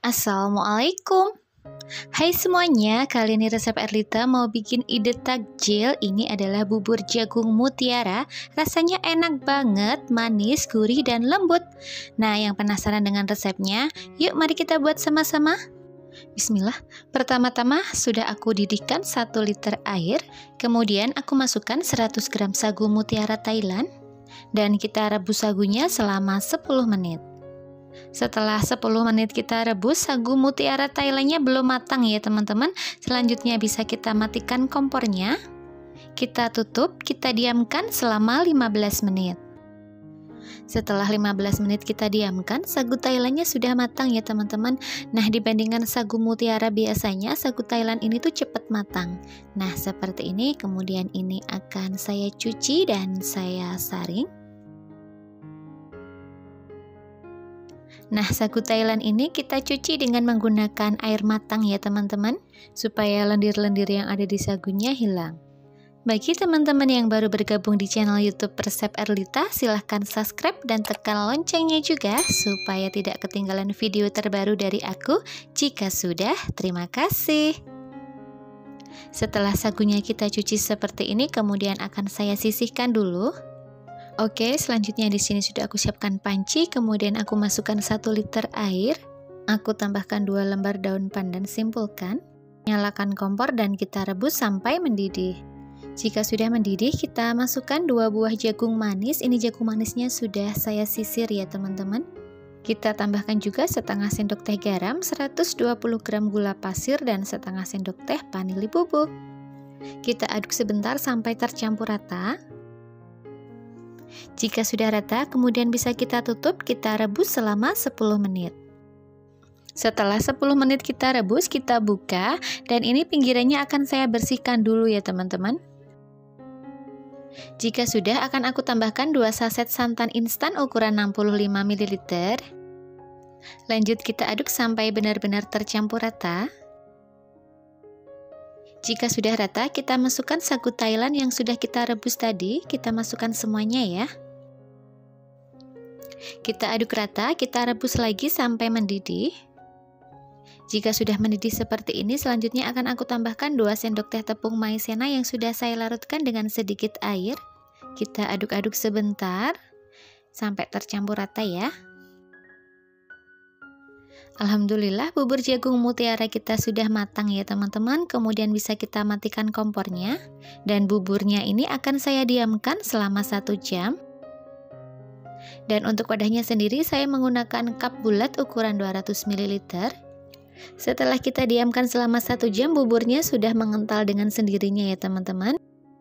Assalamualaikum. Hai semuanya, kali ini resep Erlita mau bikin ide takjil. Ini adalah bubur jagung mutiara. Rasanya enak banget, manis, gurih, dan lembut. Nah, yang penasaran dengan resepnya? Yuk mari kita buat sama-sama. Bismillah. Pertama-tama sudah aku didihkan 1 liter air. Kemudian aku masukkan 100 gram sagu mutiara Thailand. Dan kita rebus sagunya selama 10 menit. Setelah 10 menit kita rebus, sagu mutiara Thailandnya belum matang ya teman-teman. Selanjutnya bisa kita matikan kompornya. Kita tutup, kita diamkan selama 15 menit. Setelah 15 menit kita diamkan, sagu Thailandnya sudah matang ya teman-teman. Nah, dibandingkan sagu mutiara biasanya, sagu Thailand ini tuh cepat matang. Nah, seperti ini. Kemudian ini akan saya cuci dan saya saring. Nah, sagu Thailand ini kita cuci dengan menggunakan air matang ya teman-teman, supaya lendir-lendir yang ada di sagunya hilang. Bagi teman-teman yang baru bergabung di channel YouTube Resep Erlita, silahkan subscribe dan tekan loncengnya juga, supaya tidak ketinggalan video terbaru dari aku. Jika sudah, terima kasih. Setelah sagunya kita cuci seperti ini, kemudian akan saya sisihkan dulu. Oke, selanjutnya di sini sudah aku siapkan panci, kemudian aku masukkan 1 liter air. Aku tambahkan 2 lembar daun pandan simpulkan. Nyalakan kompor dan kita rebus sampai mendidih. Jika sudah mendidih, kita masukkan 2 buah jagung manis. Ini jagung manisnya sudah saya sisir ya teman-teman. Kita tambahkan juga setengah sendok teh garam, 120 gram gula pasir, dan setengah sendok teh vanili bubuk. Kita aduk sebentar sampai tercampur rata. Jika sudah rata, kemudian bisa kita tutup, kita rebus selama 10 menit. Setelah 10 menit kita rebus, kita buka, dan ini pinggirannya akan saya bersihkan dulu ya teman-teman. Jika sudah, akan aku tambahkan 2 saset santan instan ukuran 65 ml. Lanjut kita aduk sampai benar-benar tercampur rata. Jika sudah rata, kita masukkan sagu Thailand yang sudah kita rebus tadi. Kita masukkan semuanya ya. Kita aduk rata, kita rebus lagi sampai mendidih. Jika sudah mendidih seperti ini, selanjutnya akan aku tambahkan 2 sendok teh tepung maizena yang sudah saya larutkan dengan sedikit air. Kita aduk-aduk sebentar sampai tercampur rata ya. Alhamdulillah, bubur jagung mutiara kita sudah matang ya teman-teman. Kemudian bisa kita matikan kompornya. Dan buburnya ini akan saya diamkan selama 1 jam. Dan untuk wadahnya sendiri saya menggunakan cup bulat ukuran 200 ml. Setelah kita diamkan selama 1 jam, buburnya sudah mengental dengan sendirinya ya teman-teman.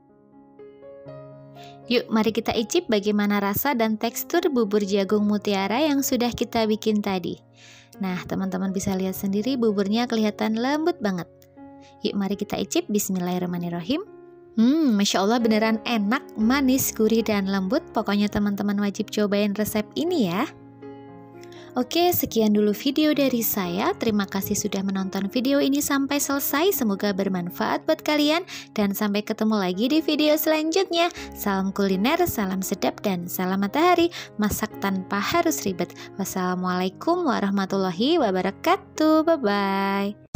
Yuk mari kita icip bagaimana rasa dan tekstur bubur jagung mutiara yang sudah kita bikin tadi. Nah, teman-teman bisa lihat sendiri buburnya kelihatan lembut banget. Yuk mari kita icip. Bismillahirrahmanirrahim. Masya Allah beneran enak, manis, gurih, dan lembut. Pokoknya teman-teman wajib cobain resep ini ya. Oke, sekian dulu video dari saya. Terima kasih sudah menonton video ini sampai selesai. Semoga bermanfaat buat kalian. Dan sampai ketemu lagi di video selanjutnya. Salam kuliner, salam sedap, dan salam matahari. Masak tanpa harus ribet. Wassalamualaikum warahmatullahi wabarakatuh. Bye-bye.